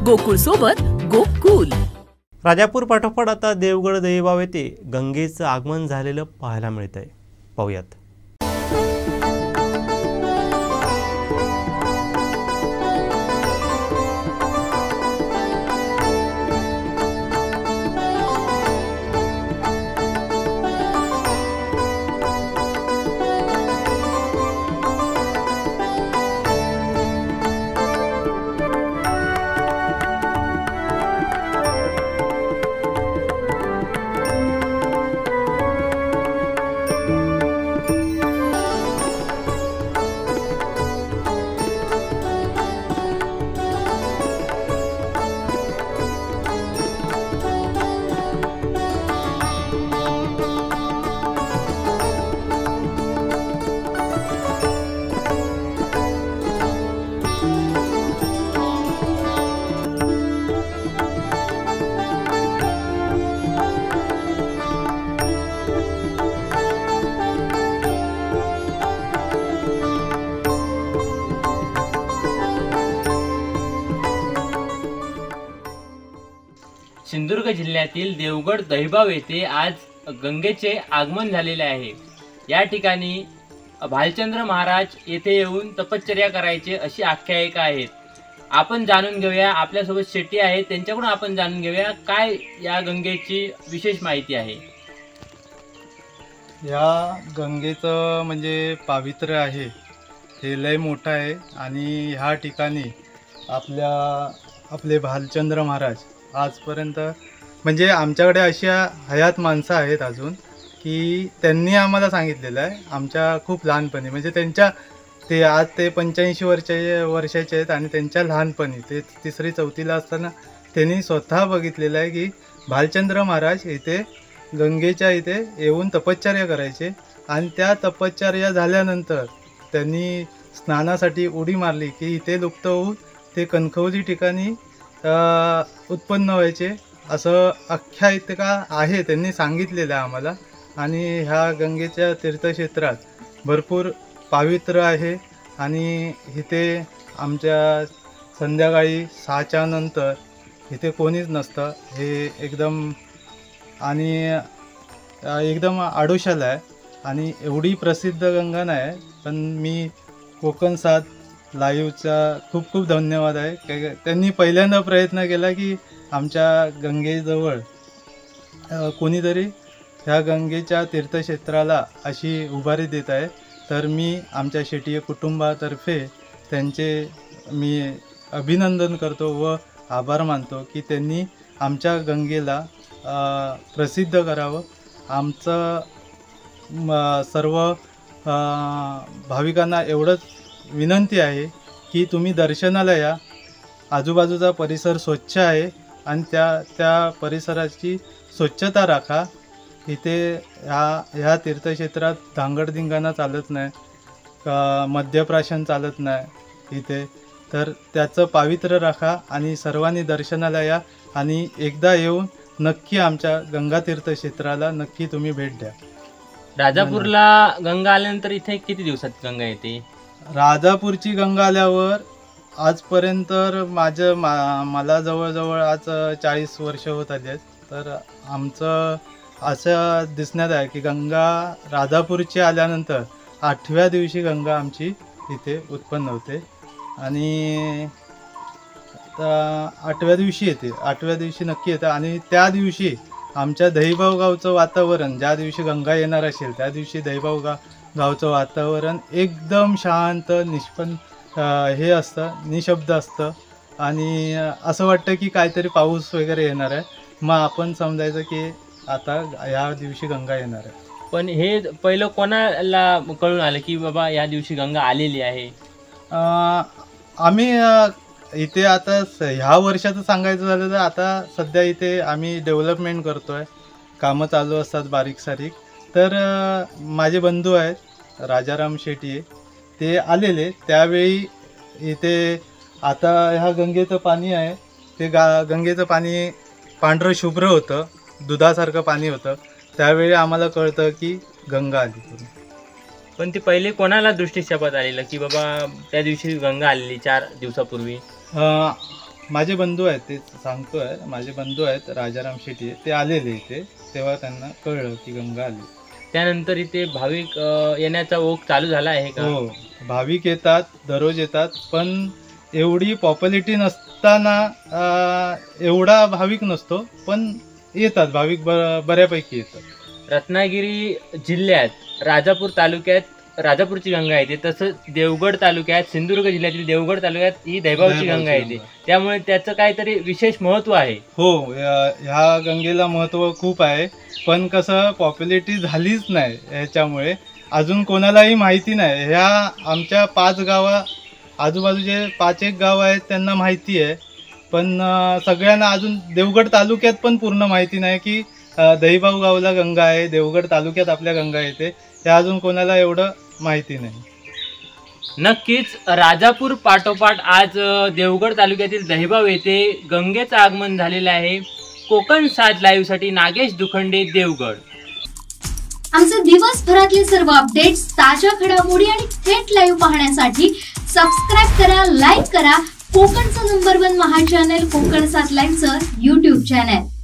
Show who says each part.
Speaker 1: गोकुळ सोबत गोकुल.
Speaker 2: राजापूर पाठोपाठ आता देवगड दहिबाव येथे गंगेचं आगमन झालेलं पाहायला मिळत आहे. पाहूयात.
Speaker 3: सिंधुदुर्ग जिल्ह्यातील देवगड दहिबाव येथे आज गंगेचे आगमन झालेले आहे. या ठिकाणी भालचंद्र महाराज येथे येऊन तपश्चर्या करायचे अशी आख्यायिका आहेत. आपण जाणून घेऊया, आपल्यासोबत शेट्टी आहेत, त्यांच्याकडून आपण जाणून घेऊया काय या गंगेची विशेष माहिती आहे.
Speaker 4: या गंगेचं म्हणजे पावित्र्य आहे हे लय मोठं आहे आणि ह्या ठिकाणी आपले भालचंद्र महाराज आजपर्यंत म्हणजे आमच्याकडे अशा हयात माणसं आहेत अजून की त्यांनी आम्हाला सांगितलेलं आहे आमच्या खूप लहानपणी, म्हणजे ते आज ते 85 वर्षाचे आहेत आणि त्यांच्या लहानपणी ते 3री-4थीला असताना त्यांनी स्वतः बघितलेलं आहे की भालचंद्र महाराज इथे गंगेच्या इथे येऊन तपश्चर्या करायचे आणि त्या तपश्चर्या झाल्यानंतर त्यांनी स्नानासाठी उडी मारली की इथे लुप्त होऊन ते कणकवली ठिकाणी उत्पन्न व्हायचे असं आख्यायिका आहे, त्यांनी सांगितलेलं आहे आम्हाला. आणि ह्या गंगेच्या तीर्थक्षेत्रात भरपूर पावित्र्य आहे आणि इथे आमच्या संध्याकाळी 6च्या नंतर इथे कोणीच नसतं. हे एकदम आडोशाला आहे आणि एवढी प्रसिद्ध गंगा नाही, पण मी कोकण 7 लाईव्हचा खूप खूप धन्यवाद आहे. त्यांनी पहिल्यांदा प्रयत्न केला की आमच्या गंगेजवळ कोणीतरी ह्या गंगेच्या तीर्थक्षेत्राला अशी उभारी देत आहे. तर मी आमच्या शेट्टी कुटुंबातर्फे त्यांचे मी अभिनंदन करतो व आभार मानतो की त्यांनी आमच्या गंगेला प्रसिद्ध करावं. आमचं सर्व भाविकांना एवढंच विनंती आहे की तुम्ही दर्शनाला या. आजूबाजूचा परिसर स्वच्छ आहे आणि त्या परिसराची स्वच्छता राखा. इथे ह्या तीर्थक्षेत्रात धांगडधिंगाणा चालत नाही, मद्यप्राशन चालत नाही इथे. तर त्याचं पावित्र्य राखा आणि सर्वांनी दर्शनाला या आणि एकदा येऊन नक्की आमच्या गंगा तीर्थक्षेत्राला नक्की तुम्ही भेट द्या.
Speaker 3: राजापूरला गंगा आल्यानंतर इथे किती दिवसात गंगा येते?
Speaker 4: राजापूरची गंगा आल्यावर आजपर्यंत मला जवळजवळ आज 40 वर्ष होत आली आहेत. तर आमचं असं दिसण्यात आहे की गंगा राजापूरची आल्यानंतर 8व्या दिवशी गंगा आमची इथे उत्पन्न होते आणि 8व्या दिवशी येते. 8व्या दिवशी नक्की येते आणि त्या दिवशी आमच्या दहिबाव गावचं वातावरण, ज्या दिवशी गंगा येणार असेल त्या दिवशी दहिबाव गावचं वातावरण एकदम शांत हे असतं, निशब्द असतं आणि असं वाटतं की काहीतरी पाऊस वगैरे येणार आहे. मग आपण समजायचं की आता या दिवशी गंगा येणार आहे.
Speaker 3: पण हे पहिलं कोणाला कळून आलं की बाबा या दिवशी गंगा आलेली आहे?
Speaker 4: आम्ही इथे आता ह्या वर्षाचं सांगायचं झालं तर आता सध्या इथे आम्ही डेव्हलपमेंट करतो आहे, कामं चालू असतात बारीक सारीक. तर माझे बंधू आहेत राजाराम शेट्टी, ते आलेले त्यावेळी इथे आता ह्या गंगेचं पाणी आहे ते गंगेचं पाणी पांढरं शुभ्र होतं, दुधासारखं पाणी होतं. त्यावेळी आम्हाला कळतं की गंगा आली.
Speaker 3: पण ती पहिले कोणाला दृष्टिक्षेपात आलेलं की बाबा त्या दिवशी गंगा आलेली 4 दिवसापूर्वी?
Speaker 4: माझे बंधू आहेत, ते सांगतोय, माझे बंधू आहेत राजाराम शेट्टी, ते आलेले इथे, तेव्हा त्यांना कळलं की गंगा आली.
Speaker 3: त्यानंतर इथे भाविक येण्याचा ओघ चालू झाला आहे का?
Speaker 4: हो, भाविक येतात, दररोज येतात, पण एवढी पॉप्युलॅरिटी नसताना एवढा भाविक नसतो, पण येतात भाविक, बऱ्यापैकी येतात.
Speaker 3: रत्नागिरी जिल्ह्यात राजापूर तालुक्यात राजापूरची गंगा येते, तसंच देवगड तालुक्यात, सिंधुदुर्ग जिल्ह्यातील देवगड तालुक्यात ही दैबावची गंगा येते, त्यामुळे त्याचं काहीतरी विशेष महत्त्व आहे.
Speaker 4: हो, ह्या गंगेला महत्त्व खूप आहे, पण कसं पॉप्युलॅरिटी झालीच नाही ह्याच्यामुळे, अजून कोणालाही माहिती नाही. ह्या आमच्या 5 गावा आजूबाजूचे 5-1 गाव आहेत त्यांना माहिती आहे, पण सगळ्यांना अजून देवगड तालुक्यात पण पूर्ण माहिती नाही की दहिबाव गावला गंगा आहे, देवगड तालुक्यात आपल्या गंगा येते, हे अजून कोणाला एवढं माहिती नाही.
Speaker 3: नक्कीच राजापूर पाठोपाठ आज देवगड तालुक्यातील दहिबाव येथे गंगेचं आगमन झालेलं आहे. कोकण 7 लाईव्हसाठी नागेश दुखंडे, देवगड.
Speaker 5: आमचे दिवसभरातले सर्व अपडेट्स, ताज्या घडामोडी आणि थेट लाईव्ह पाहण्यासाठी सबस्क्राईब करा, लाईक करा कोकणचं नंबर 1 महा चॅनल कोकण 7 लाईव्हचं YouTube चॅनल.